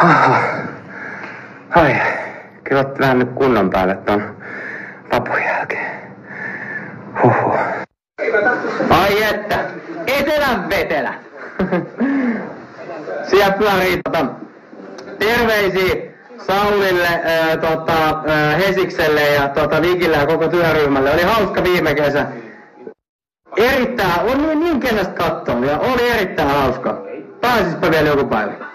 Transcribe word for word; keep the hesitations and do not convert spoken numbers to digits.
Aha. Ai, kyllä otti vähän nyt kunnon päälle ton vapun jälkeen. Huhhuh. Ai että, etelän vetelä. Siellä pyörii tota, terveisiä Saulille, ää, tota, ää, Hesikselle ja tota, Vikille ja koko työryhmälle. Oli hauska viime kesä. Erittäin, oli niin kesästä katsoa ja oli erittäin hauska. Pääsispä vielä joku päivä.